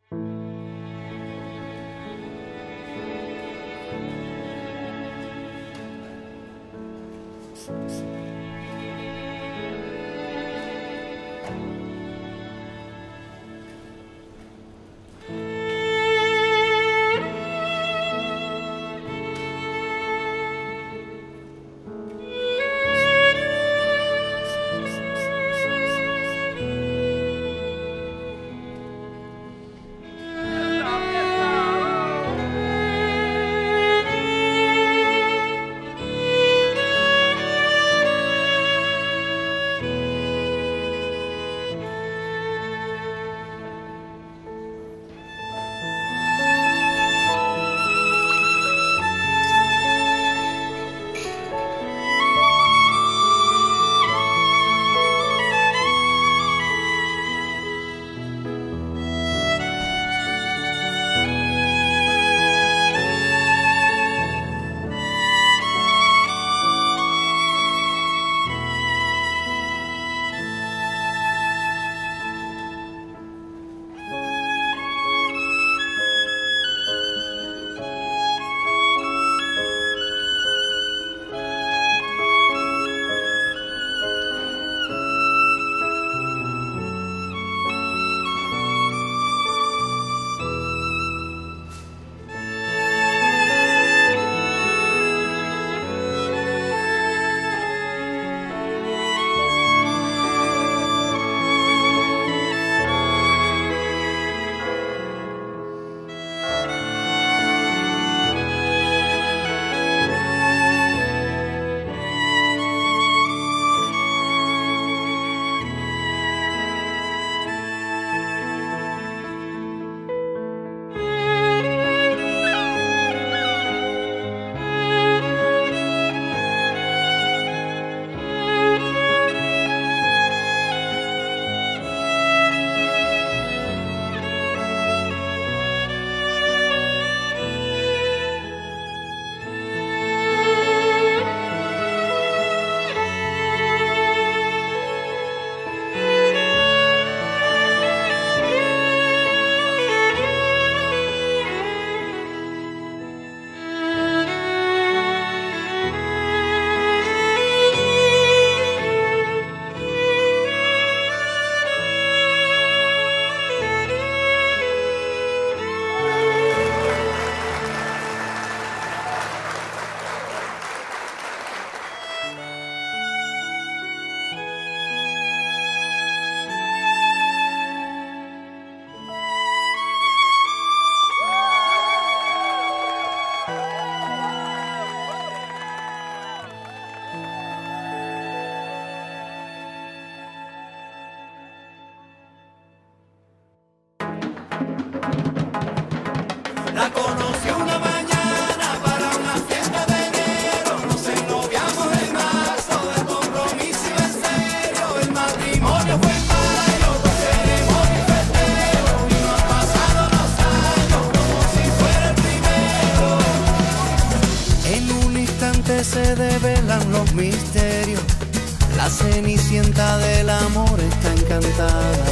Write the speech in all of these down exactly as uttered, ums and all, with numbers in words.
Se develan los misterios. La cenicienta del amor está encantada.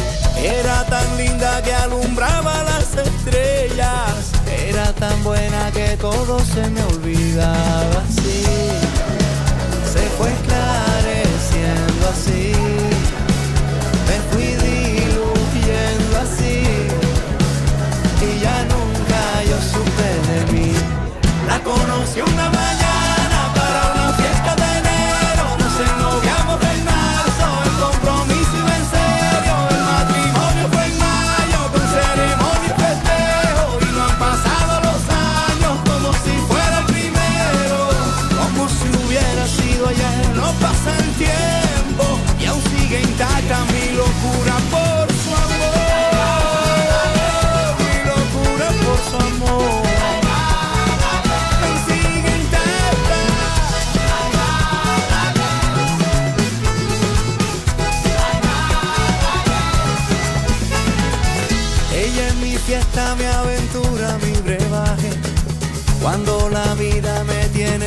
Era tan linda que alumbraba las estrellas. Era tan buena que todo se me olvidaba. Así se fue esclareciendo, así me fui diluyendo, así, y ya nunca yo supe de mí. La conocí una mañana para una fiesta de enero. Nos ennoviamos en marzo, el compromiso iba en serio. El matrimonio fue en mayo, con ceremonia y festejo. Y no han pasado los años como si fuera el primero. Como si hubiera sido ayer, no pasa el tiempo y aún sigue intacta mi locura por su amor. Mi locura por su amor. Fiesta, mi aventura, mi brebaje, cuando la vida me tiene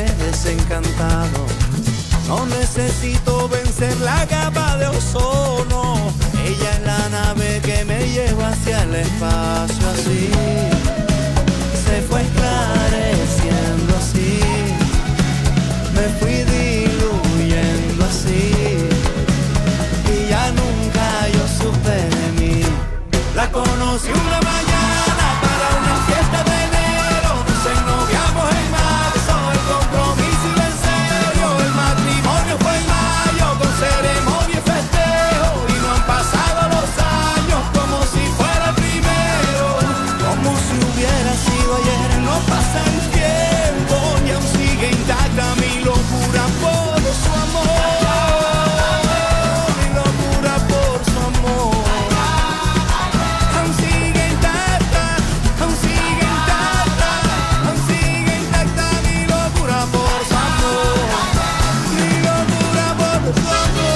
desencantado. No necesito vencer la capa de ozono, Ella es la nave que me lleva hacia el espacio, así se fue esclareciendo, así me fui diluyendo, así, y ya nunca yo supe de mí. La conocí una mañana para una fiesta de enero, nos ennoviamos en marzo, el compromiso iba en serio, el matrimonio fue en mayo, con ceremonia y festejo, y no han pasado los años como si fuera el primero, como si hubiera sido ayer. No pasa el tiempo y aún sigue intacta mi locura por su amor, mi locura por su amor. Aún sigue intacta, aún sigue intacta, aún sigue intacta mi locura por su amor, mi locura por su amor.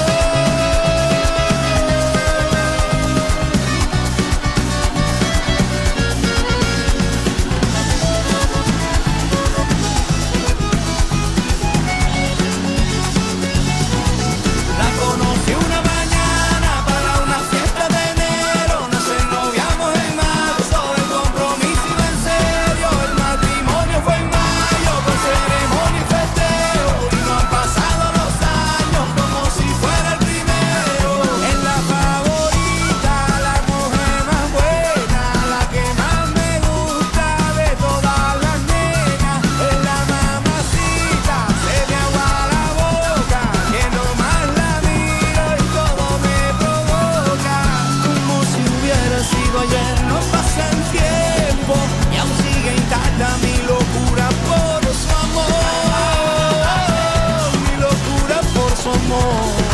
La conocí una mañana para una fiesta de enero, nos ennoviamos en marzo, el compromiso iba en serio, el matrimonio fue en mayo, con ceremonia y festejo, y no han pasado los años como si fuera el primero. Es la favorita, la mujer más buena, la que más me gusta de todas las nenas, es la mamacita, se me agua la boca, que nomás la miro y todo me provoca, como si hubiera sido ayer. No pasa el tiempo y aún sigue intacta mi locura por su amor, mi locura por su amor.